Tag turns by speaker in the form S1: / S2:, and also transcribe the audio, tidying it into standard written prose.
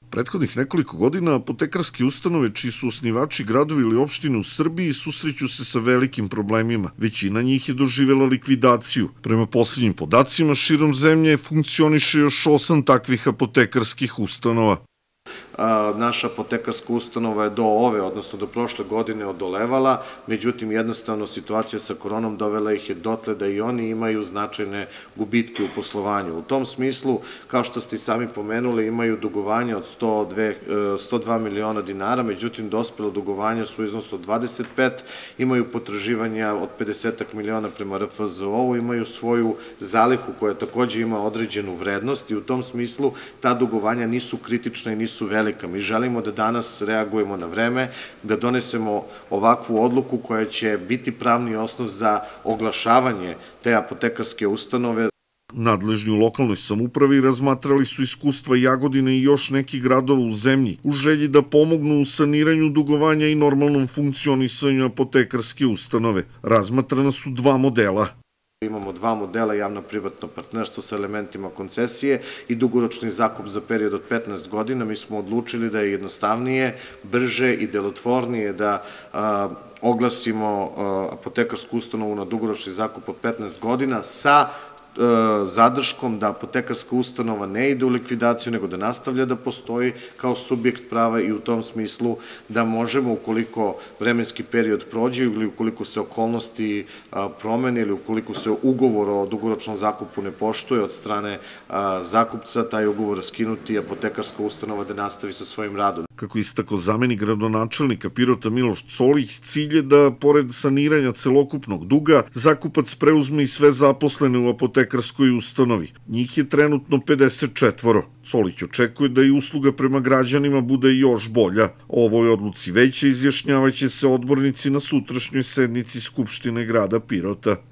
S1: Prethodnih nekoliko godina apotekarske ustanove čiji su osnivači gradovi ili opštine u Srbiji susreću se sa velikim problemima. Većina njih je doživela likvidaciju. Prema poslednjim podacima, širom zemlje funkcioniše još 8 takvih apotekarskih ustanova.
S2: Naša apotekarska ustanova je odnosno do prošle godine odolevala, međutim jednostavno situacija sa koronom dovela ih je dotle da i oni imaju značajne gubitke u poslovanju. U tom smislu, kao što ste i sami pomenuli, imaju dugovanja od 102 miliona dinara, međutim dospela dugovanja su u iznosu od 25, imaju potraživanja od 50 miliona prema RFZO-u, imaju svoju zalihu koja takođe ima određenu vrednost i u tom smislu ta dugovanja nisu kritična i nisu velika. Mi želimo da danas reagujemo na vreme, da donesemo ovakvu odluku koja će biti pravni osnov za oglašavanje te apotekarske ustanove.
S1: Nadležni u lokalnoj samoupravi razmatrali su iskustva Jagodine i još nekih gradova u zemlji u želji da pomognu u saniranju dugovanja i normalnom funkcionisanju apotekarske ustanove. Razmatrana su 2 modela.
S2: Imamo 2 modela, javno-privatno partnerstvo sa elementima koncesije i dugoročni zakup za period od 15 godina. Mi smo odlučili da je jednostavnije, brže i delotvornije da oglasimo apotekarsku ustanovu na dugoročni zakup od 15 godina sa zadrškom da apotekarska ustanova ne ide u likvidaciju, nego da nastavlja da postoji kao subjekt prava i u tom smislu da možemo, ukoliko vremenski period prođe ili ukoliko se okolnosti promene ili ukoliko se ugovor o dugoročnom zakupu ne poštuje od strane zakupca, taj ugovor raskinuti i apotekarska ustanova da nastavi sa svojim radom.
S1: Kako istakao zamenik gradonačelnika Pirota Miloš Colić, cilj je da, pored saniranja celokupnog duga, zakupac preuzme i sve zaposlene u apotekarskoj ustanovi. Njih je trenutno 54. Colić očekuje da i usluga prema građanima bude još bolja. O ovoj odluci veće izjašnjavaće se odbornici na sutrašnjoj sednici Skupštine grada Pirota.